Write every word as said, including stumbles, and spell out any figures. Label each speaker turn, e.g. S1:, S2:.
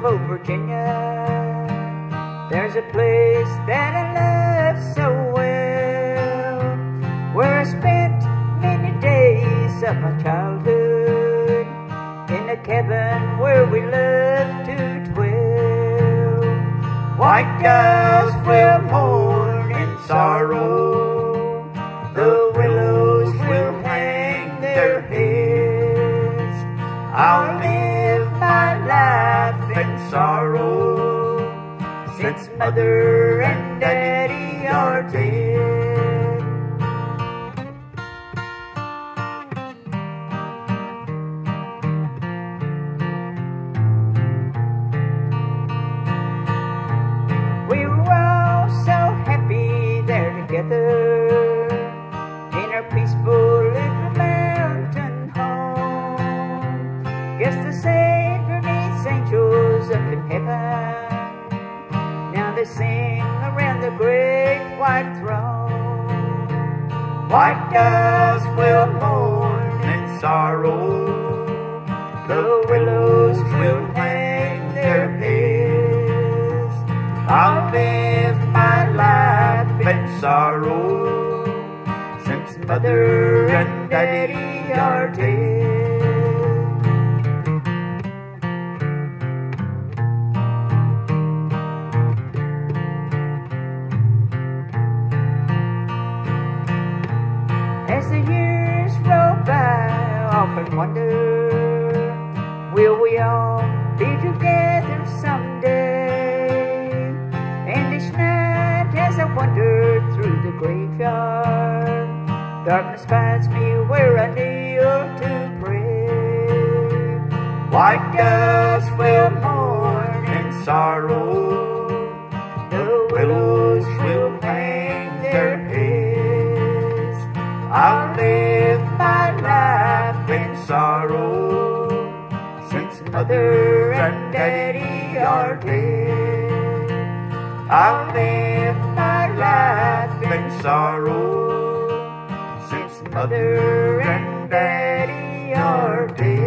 S1: old Virginia, there's a place that I love so well, where I spent many days of my childhood, in a cabin where we loved to dwell. White doves will mourn in sorrow, the willows will hang their heads. I'll live my life in sorrow, since Mother and Daddy are dead. We were all so happy there together, in our peaceful little mountain home. Guess the Savior needs angels up in heaven, now they sing around the great white throne. White doves will mourn in sorrow, the willows will hang their heads. I'll live my life in sorrow, since Mother and Daddy are dead. As the years roll by, I often wonder, will we all be together someday? And each night as I wander through the graveyard, darkness finds me where I kneel to pray. White doves will mourn in sorrow, the willows will hang their heads. I'll live my life in sorrow, since Mother and Daddy are dead. I'll live my life in sorrow, since Mother and Daddy are dead.